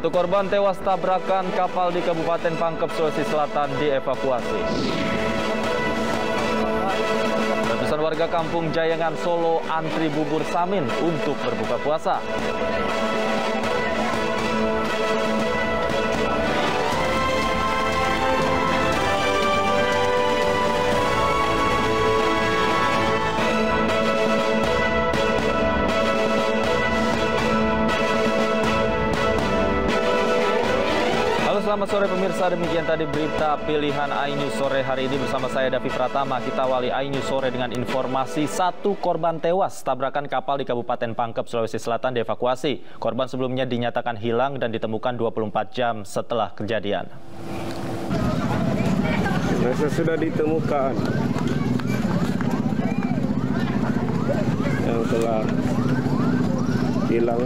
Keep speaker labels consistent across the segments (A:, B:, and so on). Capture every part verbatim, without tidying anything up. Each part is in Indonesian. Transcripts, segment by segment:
A: Satu korban tewas tabrakan kapal di Kabupaten Pangkep, Sulawesi Selatan dievakuasi. Ratusan warga kampung Jayangan, Solo antri bubur samin untuk berbuka puasa. Selamat sore pemirsa, demikian tadi berita pilihan iNews sore hari ini bersama saya Davi Pratama. Kita awali iNews sore dengan informasi satu korban tewas tabrakan kapal di Kabupaten Pangkep, Sulawesi Selatan dievakuasi. Korban sebelumnya dinyatakan hilang dan ditemukan dua puluh empat jam setelah kejadian.
B: Jenazah sudah ditemukan yang telah hilang.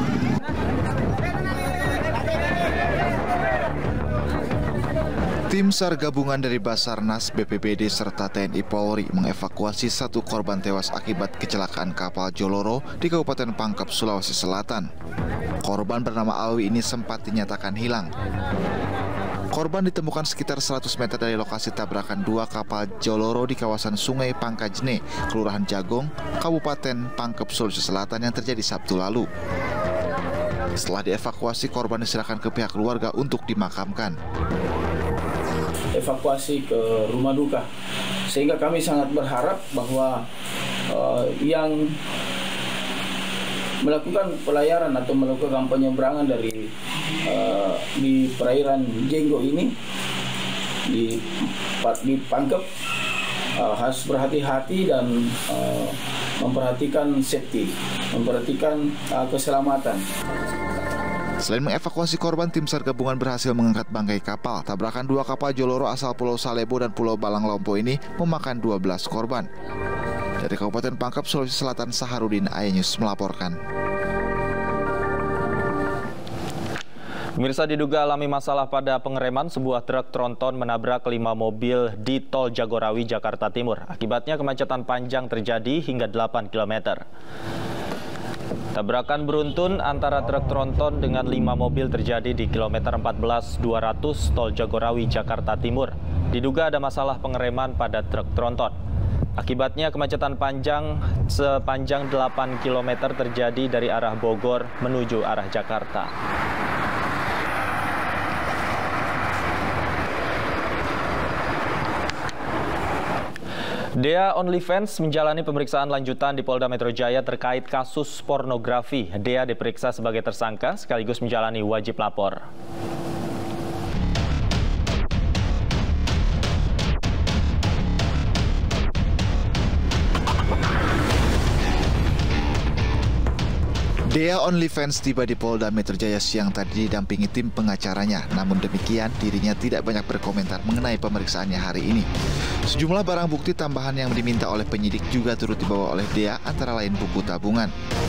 C: Tim SAR gabungan dari Basarnas, B P B D, serta T N I Polri mengevakuasi satu korban tewas akibat kecelakaan kapal Joloro di Kabupaten Pangkep, Sulawesi Selatan. Korban bernama Alwi ini sempat dinyatakan hilang. Korban ditemukan sekitar seratus meter dari lokasi tabrakan dua kapal Joloro di kawasan Sungai Pangkajne, Kelurahan Jagong, Kabupaten Pangkep, Sulawesi Selatan yang terjadi Sabtu lalu. Setelah dievakuasi, korban diserahkan ke pihak keluarga untuk dimakamkan.
D: Evakuasi ke rumah duka, sehingga kami sangat berharap bahwa uh, yang melakukan pelayaran atau melakukan penyeberangan dari uh, di perairan Jenggo ini di, di Pangkep uh, harus berhati-hati dan uh, memperhatikan safety, memperhatikan uh, keselamatan.
C: Selain mengevakuasi korban, tim SAR gabungan berhasil mengangkat bangkai kapal. Tabrakan dua kapal Joloro asal Pulau Salebo dan Pulau Balang Lompo ini memakan dua belas korban. Dari Kabupaten Pangkep, Sulawesi Selatan, Saharudin, iNews melaporkan.
A: Pemirsa, diduga alami masalah pada pengereman, sebuah truk tronton menabrak lima mobil di Tol Jagorawi, Jakarta Timur. Akibatnya kemacetan panjang terjadi hingga delapan kilometer. Tabrakan beruntun antara truk tronton dengan lima mobil terjadi di kilometer empat belas dua ratus Tol Jagorawi, Jakarta Timur. Diduga ada masalah pengereman pada truk tronton. Akibatnya kemacetan panjang sepanjang delapan kilometer terjadi dari arah Bogor menuju arah Jakarta. Dea OnlyFans menjalani pemeriksaan lanjutan di Polda Metro Jaya terkait kasus pornografi. Dea diperiksa sebagai tersangka sekaligus menjalani wajib lapor.
C: Dea OnlyFans tiba di Polda Metro Jaya siang tadi didampingi tim pengacaranya. Namun demikian, dirinya tidak banyak berkomentar mengenai pemeriksaannya hari ini. Sejumlah barang bukti tambahan yang diminta oleh penyidik juga turut dibawa oleh Dea, antara lain buku tabungan.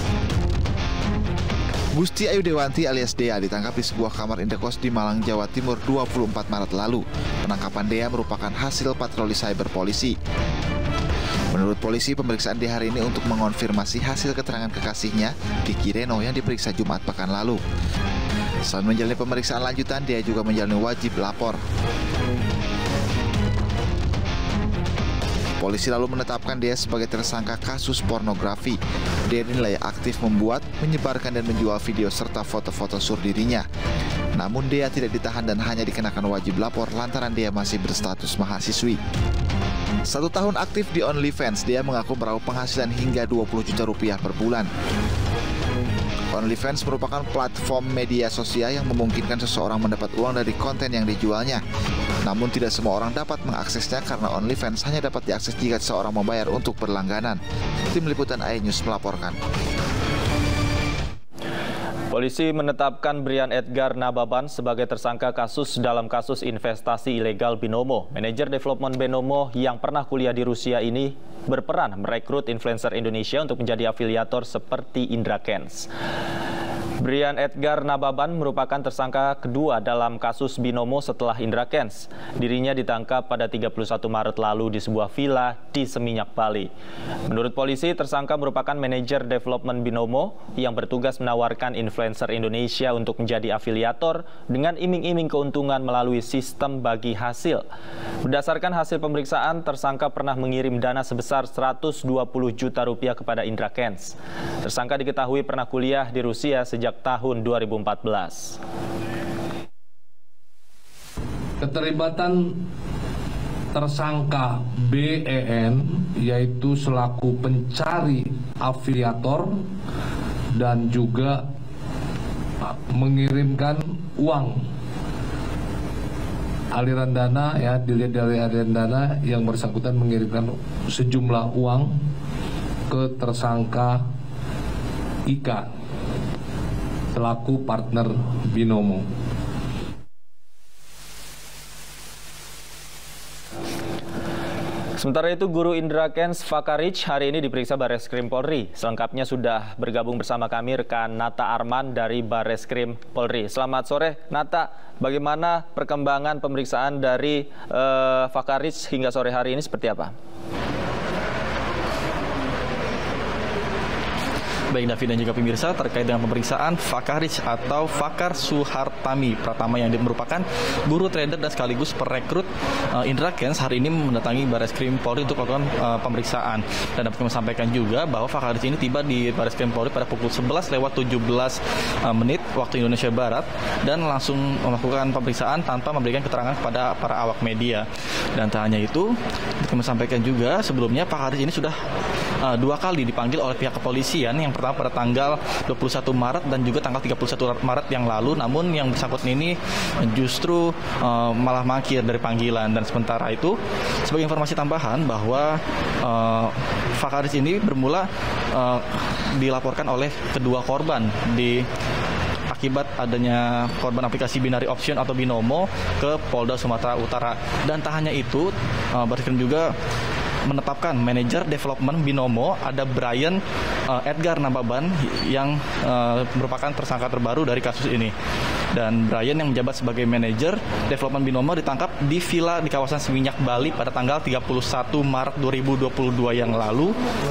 C: Gusti Ayu Dewanti alias Dea ditangkap di sebuah kamar indekos di Malang, Jawa Timur dua puluh empat Maret lalu. Penangkapan Dea merupakan hasil patroli cyber polisi. Menurut polisi, pemeriksaan di hari ini untuk mengonfirmasi hasil keterangan kekasihnya, Diki Reno, yang diperiksa Jumat pekan lalu. Selain menjalani pemeriksaan lanjutan, dia juga menjalani wajib lapor. Polisi lalu menetapkan dia sebagai tersangka kasus pornografi. Dia dinilai aktif membuat, menyebarkan dan menjual video serta foto-foto sur dirinya. Namun dia tidak ditahan dan hanya dikenakan wajib lapor lantaran dia masih berstatus mahasiswi. Satu tahun aktif di OnlyFans, dia mengaku meraup penghasilan hingga dua puluh juta rupiah per bulan. OnlyFans merupakan platform media sosial yang memungkinkan seseorang mendapat uang dari konten yang dijualnya. Namun tidak semua orang dapat mengaksesnya karena OnlyFans hanya dapat diakses jika seseorang membayar untuk berlangganan. Tim Liputan iNews melaporkan.
A: Polisi menetapkan Brian Edgar Nababan sebagai tersangka kasus dalam kasus investasi ilegal Binomo. Manajer development Binomo yang pernah kuliah di Rusia ini berperan merekrut influencer Indonesia untuk menjadi afiliator seperti Indra Kents. Brian Edgar Nababan merupakan tersangka kedua dalam kasus binomo setelah Indra Kents. Dirinya ditangkap pada tiga puluh satu Maret lalu di sebuah villa di Seminyak, Bali. Menurut polisi, tersangka merupakan manajer development binomo yang bertugas menawarkan influencer Indonesia untuk menjadi afiliator dengan iming-iming keuntungan melalui sistem bagi hasil. Berdasarkan hasil pemeriksaan, tersangka pernah mengirim dana sebesar seratus dua puluh juta rupiah kepada Indra Kents. Tersangka diketahui pernah kuliah di Rusia sejak tahun dua ribu empat belas.
E: Keterlibatan tersangka B E N yaitu selaku pencari afiliator dan juga mengirimkan uang aliran dana, ya, dilihat dari aliran dana yang bersangkutan mengirimkan sejumlah uang ke tersangka Ika selaku partner binomo.
A: Sementara itu, guru Indra Kents Fakarich hari ini diperiksa Bareskrim Polri. Selengkapnya sudah bergabung bersama kami rekan Nata Arman dari Bareskrim Polri. Selamat sore, Nata. Bagaimana perkembangan pemeriksaan dari uh, Fakarich hingga sore hari ini seperti apa?
F: Baik David dan juga pemirsa, terkait dengan pemeriksaan Fakarich atau Fakar Suhartami Pratama yang merupakan guru trader dan sekaligus perekrut uh, Indra Kents hari ini mendatangi Bareskrim Polri untuk melakukan uh, pemeriksaan. Dan dapat kami sampaikan juga bahwa Fakarich ini tiba di Bareskrim Polri pada pukul sebelas lewat tujuh belas uh, menit waktu Indonesia Barat dan langsung melakukan pemeriksaan tanpa memberikan keterangan kepada para awak media. Dan tak hanya itu, kami sampaikan juga sebelumnya Fakarich ini sudah uh, dua kali dipanggil oleh pihak kepolisian. Yang pertama pada tanggal dua puluh satu Maret dan juga tanggal tiga puluh satu Maret yang lalu, namun yang bersangkutan ini justru uh, malah mangkir dari panggilan. Dan sementara itu, sebagai informasi tambahan bahwa uh, Fakarich ini bermula uh, dilaporkan oleh kedua korban di akibat adanya korban aplikasi binary option atau binomo ke Polda Sumatera Utara. Dan tak hanya itu, uh, Bareskrim juga menetapkan manajer development binomo ada Brian uh, Edgar Nababan yang uh, merupakan tersangka terbaru dari kasus ini. Dan Brian yang menjabat sebagai manajer development binomo ditangkap di villa di kawasan Seminyak, Bali pada tanggal tiga puluh satu Maret dua ribu dua puluh dua yang lalu.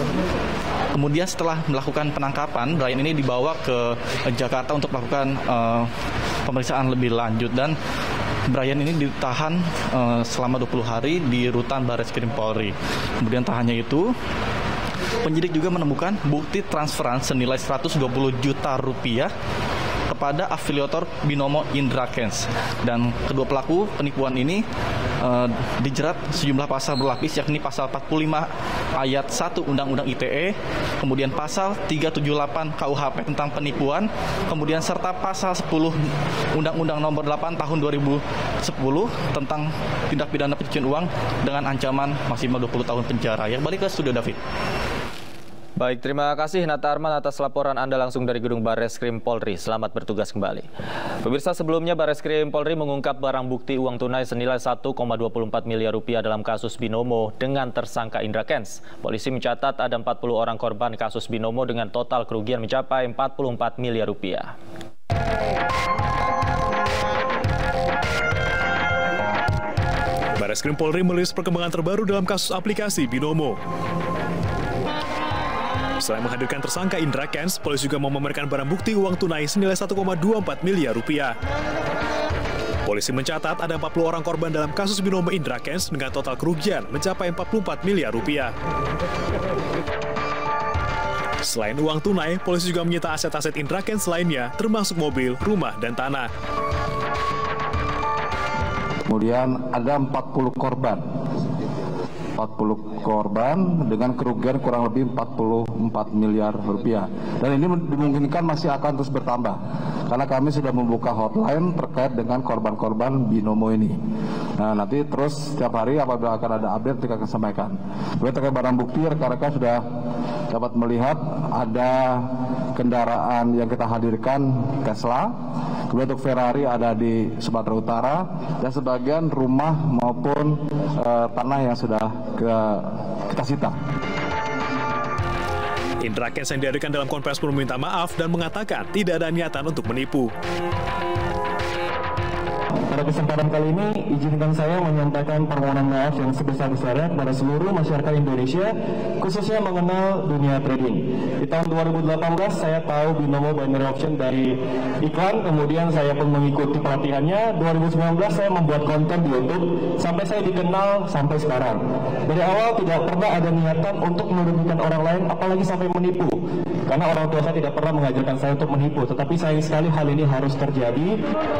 F: Kemudian setelah melakukan penangkapan, Brian ini dibawa ke Jakarta untuk melakukan uh, pemeriksaan lebih lanjut. Dan Brian ini ditahan uh, selama dua puluh hari di rutan Bareskrim Polri. Kemudian tak hanya itu, penyidik juga menemukan bukti transferan senilai seratus dua puluh juta rupiah kepada afiliator binomo Indra Kents. Dan kedua pelaku penipuan ini uh, dijerat sejumlah pasal berlapis, yakni pasal empat puluh lima ayat satu Undang-Undang I T E, kemudian pasal tiga ratus tujuh puluh delapan K U H P tentang penipuan, kemudian serta pasal sepuluh Undang-Undang Nomor delapan Tahun dua ribu sepuluh tentang tindak pidana pencucian uang dengan ancaman maksimal dua puluh tahun penjara. Ya, balik ke studio David.
A: Baik, terima kasih Nata Arman atas laporan Anda langsung dari Gedung Bareskrim Polri. Selamat bertugas kembali. Pemirsa, sebelumnya Bareskrim Polri mengungkap barang bukti uang tunai senilai satu koma dua empat miliar rupiah dalam kasus binomo dengan tersangka Indra Kents. Polisi mencatat ada empat puluh orang korban kasus binomo dengan total kerugian mencapai empat puluh empat miliar rupiah.
G: Bareskrim Polri merilis perkembangan terbaru dalam kasus aplikasi binomo. Selain menghadirkan tersangka Indra Kents, polisi juga memamerkan barang bukti uang tunai senilai satu koma dua empat miliar rupiah. Polisi mencatat ada empat puluh orang korban dalam kasus binomo Indra Kents dengan total kerugian mencapai empat puluh empat miliar rupiah. Selain uang tunai, polisi juga menyita aset-aset Indra Kents lainnya, termasuk mobil, rumah, dan tanah.
H: Kemudian ada empat puluh korban. empat puluh korban dengan kerugian kurang lebih empat puluh empat miliar rupiah. Dan ini dimungkinkan masih akan terus bertambah karena kami sudah membuka hotline terkait dengan korban-korban binomo ini. Nah, nanti terus setiap hari apabila akan ada update kita akan sampaikan. Kemudian terkait barang bukti, rekan-rekan sudah dapat melihat ada kendaraan yang kita hadirkan Tesla. Kemudian untuk Ferrari ada di Sumatera Utara dan sebagian rumah maupun e, tanah yang sudah ke, kita sita.
G: Indra Kents yang dihadirkan dalam konferensi pers meminta maaf dan mengatakan tidak ada niatan untuk menipu.
I: Pada kesempatan kali ini, izinkan saya menyampaikan permohonan maaf yang sebesar-besarnya kepada seluruh masyarakat Indonesia, khususnya mengenal dunia trading. Di tahun dua ribu delapan belas, saya tahu binomo binary option dari iklan, kemudian saya pun mengikuti pelatihannya. dua ribu sembilan belas, saya membuat konten di YouTube, sampai saya dikenal sampai sekarang. Dari awal tidak pernah ada niatan untuk merugikan orang lain, apalagi sampai menipu. Karena orang tua saya tidak pernah mengajarkan saya untuk menipu, tetapi sayang sekali hal ini harus terjadi.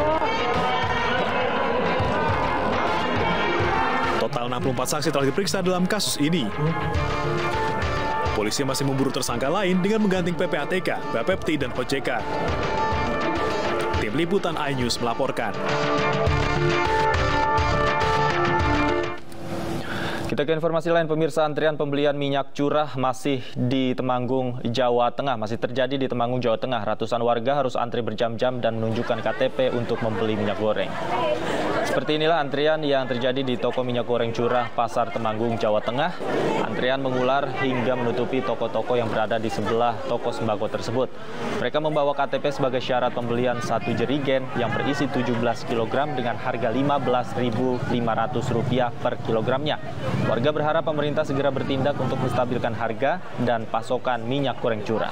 G: Total enam puluh empat saksi telah diperiksa dalam kasus ini. Polisi masih memburu tersangka lain dengan mengganting P P A T K, Bapepti, dan O J K. Tim Liputan iNews melaporkan.
A: Kita ke informasi lain, pemirsa. Antrian pembelian minyak curah masih di Temanggung, Jawa Tengah. Masih terjadi di Temanggung, Jawa Tengah. Ratusan warga harus antri berjam-jam dan menunjukkan K T P untuk membeli minyak goreng. Seperti inilah antrian yang terjadi di toko minyak goreng curah Pasar Temanggung, Jawa Tengah. Antrian mengular hingga menutupi toko-toko yang berada di sebelah toko sembako tersebut. Mereka membawa K T P sebagai syarat pembelian satu jerigen yang berisi tujuh belas kilogram dengan harga lima belas ribu lima ratus rupiah per kilogramnya. Warga berharap pemerintah segera bertindak untuk menstabilkan harga dan pasokan minyak goreng curah.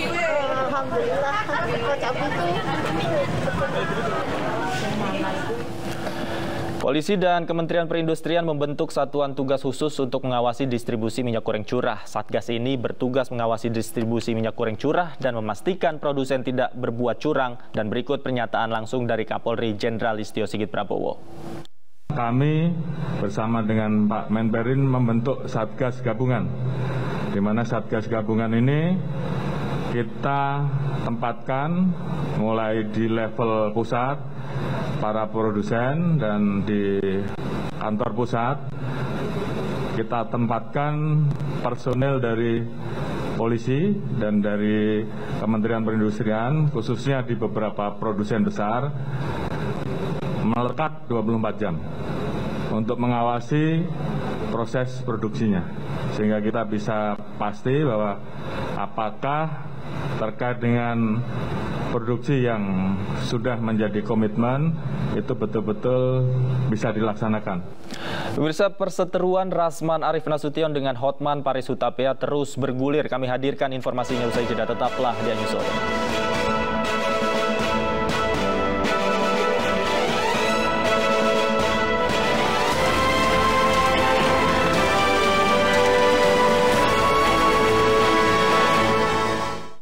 A: Polisi dan Kementerian Perindustrian membentuk satuan tugas khusus untuk mengawasi distribusi minyak goreng curah. Satgas ini bertugas mengawasi distribusi minyak goreng curah dan memastikan produsen tidak berbuat curang. Dan berikut pernyataan langsung dari Kapolri Jenderal Listio Sigit Prabowo.
J: Kami bersama dengan Pak Menperin membentuk Satgas Gabungan, di mana Satgas Gabungan ini kita tempatkan mulai di level pusat, para produsen, dan di kantor pusat kita tempatkan personel dari polisi dan dari Kementerian Perindustrian, khususnya di beberapa produsen besar, melekat dua puluh empat jam untuk mengawasi proses produksinya, sehingga kita bisa pasti bahwa apakah terkait dengan produksi yang sudah menjadi komitmen itu betul-betul bisa dilaksanakan.
A: Pemirsa, perseteruan Rasman Arief Nasution dengan Hotman Paris Hutapea terus bergulir. Kami hadirkan informasinya usai jeda, tetaplah di iNews Sore.